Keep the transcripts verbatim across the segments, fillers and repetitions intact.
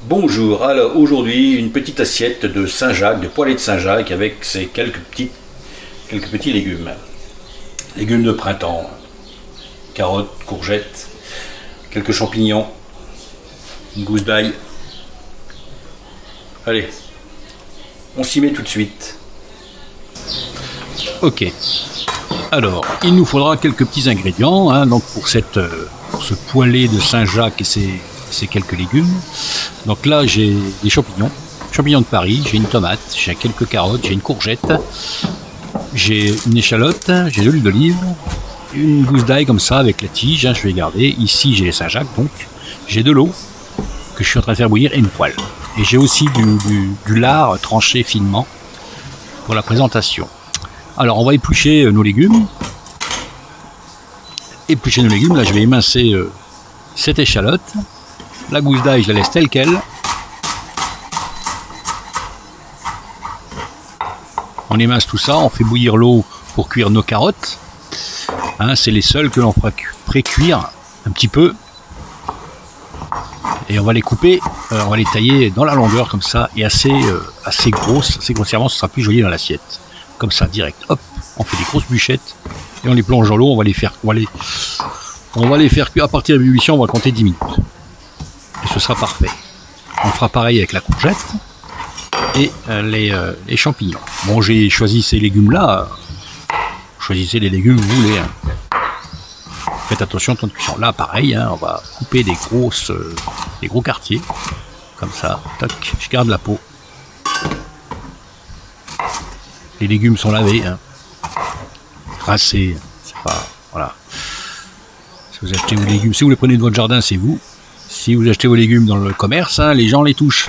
Bonjour, alors aujourd'hui une petite assiette de Saint-Jacques, de poêlée de Saint-Jacques avec ces quelques petits, quelques petits légumes. Légumes de printemps, carottes, courgettes, quelques champignons, une gousse d'ail. Allez, on s'y met tout de suite. Ok, alors il nous faudra quelques petits ingrédients hein, donc pour, cette, euh, pour ce poêlé de Saint-Jacques et ces, ces quelques légumes. Donc là j'ai des champignons, champignons de Paris, j'ai une tomate, j'ai quelques carottes, j'ai une courgette, j'ai une échalote, j'ai de l'huile d'olive, une gousse d'ail comme ça avec la tige, hein, je vais garder. Ici j'ai les Saint-Jacques, donc j'ai de l'eau que je suis en train de faire bouillir et une poêle. Et j'ai aussi du, du, du lard tranché finement pour la présentation. Alors on va éplucher nos légumes. Éplucher nos légumes, là je vais émincer euh, cette échalote. La gousse d'ail je la laisse telle qu'elle. On émince tout ça, on fait bouillir l'eau pour cuire nos carottes. Hein, c'est les seules que l'on fera pré-cuire un petit peu. Et on va les couper, euh, on va les tailler dans la longueur comme ça et assez, euh, assez grosses, assez grossièrement, ce sera plus joli dans l'assiette. Comme ça, direct. Hop, on fait des grosses bûchettes et on les plonge dans l'eau. On va les faire, on va les, on va les faire cuire à partir de l'ébullition. On va compter dix minutes et ce sera parfait. On fera pareil avec la courgette et euh, les, euh, les champignons. Bon, j'ai choisi ces légumes-là. Choisissez les légumes que vous voulez. Hein. Faites attention au temps de cuisson. Là, pareil, hein, on va couper des grosses, euh, des gros quartiers comme ça. Tac, je garde la peau. Les légumes sont lavés, hein. Rincés, c'est pas, voilà. Si vous achetez vos légumes, si vous les prenez de votre jardin, c'est vous. Si vous achetez vos légumes dans le commerce, hein, les gens les touchent.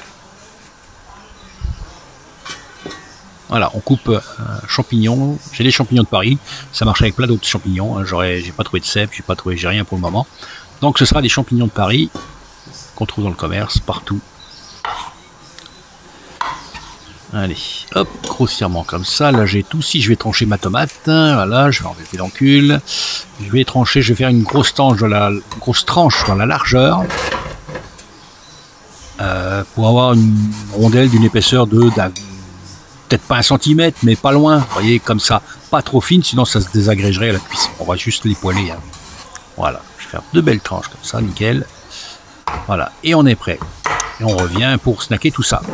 Voilà, on coupe euh, champignons. J'ai des champignons de Paris. Ça marche avec plein d'autres champignons. Hein. J'aurais, j'ai pas trouvé de cèpe, j'ai pas trouvé, j'ai rien pour le moment. Donc ce sera des champignons de Paris qu'on trouve dans le commerce partout. Allez, hop, grossièrement comme ça. Là, j'ai tout. Si je vais trancher ma tomate, hein, voilà, je vais enlever l'encule. Je vais trancher, je vais faire une grosse tranche dans la une grosse tranche dans la largeur euh, pour avoir une rondelle d'une épaisseur de peut-être pas un centimètre, mais pas loin. Vous voyez, comme ça, pas trop fine, sinon ça se désagrégerait à la cuisson. On va juste les poêler. Hein. Voilà, je vais faire deux belles tranches comme ça, nickel. Voilà, et on est prêt. Et on revient pour snacker tout ça.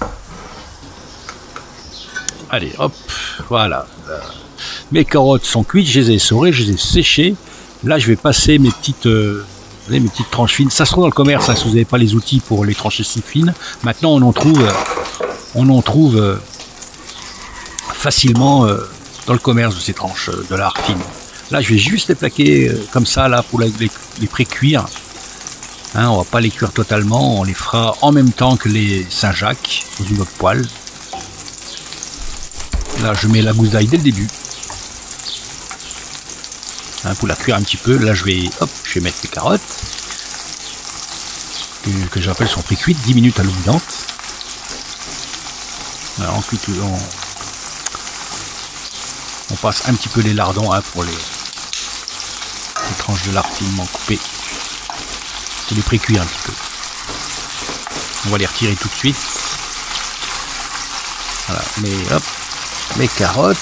Allez, hop, voilà. Mes carottes sont cuites, je les ai essorées, je les ai séchées. Là, je vais passer mes petites, euh, mes petites tranches fines. Ça se trouve dans le commerce, hein, si vous n'avez pas les outils pour les trancher si fines. Maintenant, on en trouve, euh, on en trouve euh, facilement euh, dans le commerce de ces tranches euh, de lard fines. Là, je vais juste les plaquer euh, comme ça, là, pour les, les pré-cuire. Hein, on va pas les cuire totalement, on les fera en même temps que les Saint-Jacques dans une autre poêle. Là, je mets la gousse d'ail dès le début. Hein, pour la cuire un petit peu. Là, je vais, hop, je vais mettre les carottes. Que, que j'appelle sont pré-cuites, dix minutes à l'eau bouillante. Alors, ensuite, on, on passe un petit peu les lardons hein, pour les, les tranches de lard finement coupées. Et les pré-cuire un petit peu. On va les retirer tout de suite. Voilà, mais hop. Mes carottes.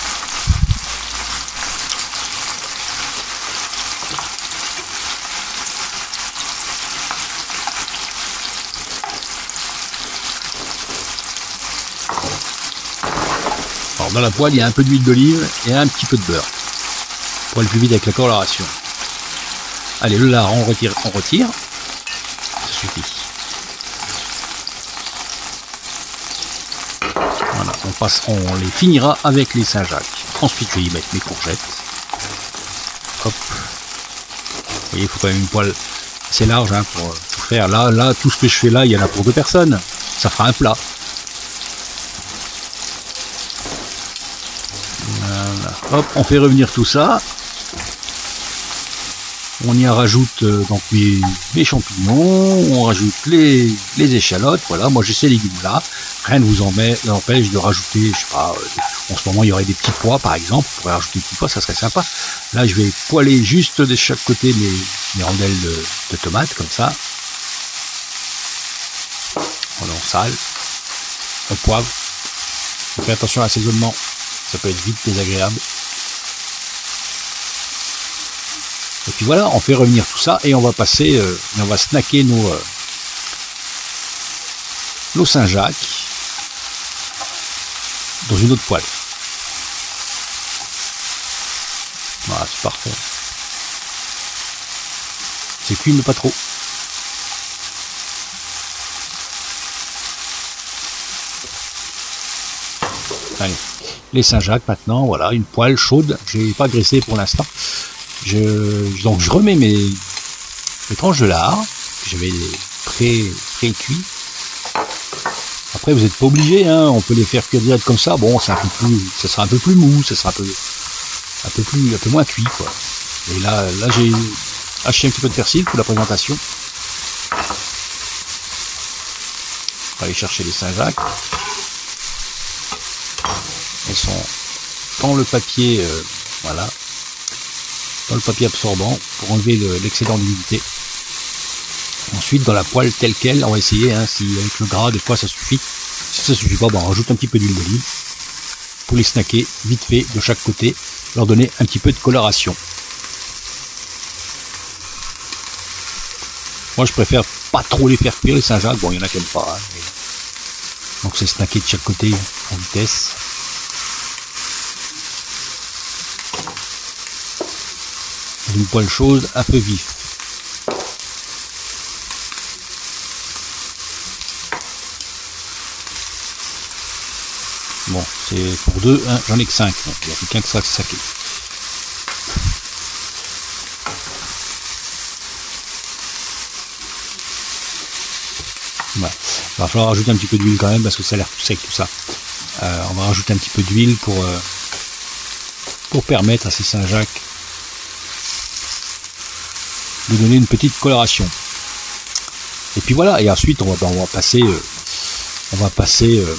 Alors dans la poêle, il y a un peu d'huile d'olive et un petit peu de beurre. Pour aller plus vite avec la coloration. Allez, le lard, on retire, on retire. Ça suffit. Voilà, on, passe, on les finira avec les Saint-Jacques. Ensuite, je vais y mettre mes courgettes. Hop. Vous voyez, il faut quand même une poêle assez large hein, pour, pour faire. Là, là, tout ce que je fais là, il y en a pour deux personnes. Ça fera un plat. Voilà. Hop, on fait revenir tout ça. On y rajoute euh, donc mes, mes champignons, on rajoute les, les échalotes, voilà, moi j'ai ces légumes là, rien ne vous empêche de rajouter, je sais pas, euh, en ce moment il y aurait des petits pois par exemple, on pourrait rajouter des petits pois, ça serait sympa. Là je vais poêler juste de chaque côté mes, mes rondelles de, de tomates, comme ça. Voilà, on sale, on poivre. On fait attention à l'assaisonnement, ça peut être vite désagréable. Et puis voilà, on fait revenir tout ça et on va passer, euh, on va snacker nos, euh, nos Saint-Jacques dans une autre poêle. Voilà, c'est parfait. C'est cuit mais pas trop. Allez, les Saint-Jacques maintenant, voilà, une poêle chaude, j'ai pas graissé pour l'instant. Je, donc je remets mes, mes tranches de lard, que j'avais pré, pré-cuit. Après vous n'êtes pas obligé, hein, on peut les faire cuire direct comme ça, bon c'est un peu plus, ça sera un peu plus mou, ça sera un peu, un peu plus, un peu moins cuit quoi. Et là, là j'ai haché un petit peu de persil pour la présentation. On va aller chercher les Saint-Jacques. Elles sont dans le papier, euh, voilà, dans le papier absorbant pour enlever l'excédent d'humidité. Ensuite, dans la poêle telle quelle, on va essayer, hein, si avec le gras, des fois ça suffit. Si ça suffit pas, ben, on rajoute un petit peu d'huile d'olive pour les snacker vite fait de chaque côté, leur donner un petit peu de coloration. Moi, je préfère pas trop les faire cuire les Saint-Jacques. Bon, il y en a qui n'aiment pas. Hein, mais... Donc, c'est snacké de chaque côté en vitesse. Dans une poêle chaude, un peu vif. Bon, c'est pour deux, hein, j'en ai que cinq. Donc, il y a quelqu'un qui sera saqué. Voilà. Il va falloir rajouter un petit peu d'huile quand même parce que ça a l'air tout sec tout ça. Euh, on va rajouter un petit peu d'huile pour, euh, pour permettre à ces Saint-Jacques de donner une petite coloration. Et puis voilà, et ensuite on va, ben, on va passer euh, on va passer euh,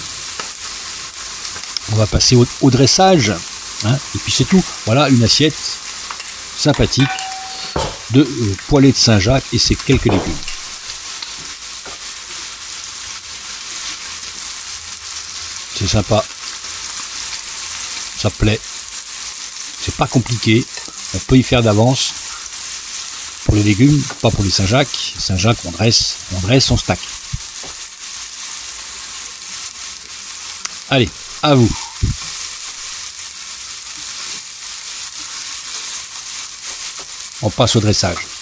on va passer au, au dressage, hein, et puis c'est tout. Voilà une assiette sympathique de euh, poêlée de Saint-Jacques et ses quelques légumes. C'est sympa, ça plaît, c'est pas compliqué, on peut y faire d'avance. Pour les légumes, pas pour les Saint-Jacques. Saint-Jacques, on dresse, on dresse, on stack. Allez, à vous. On passe au dressage.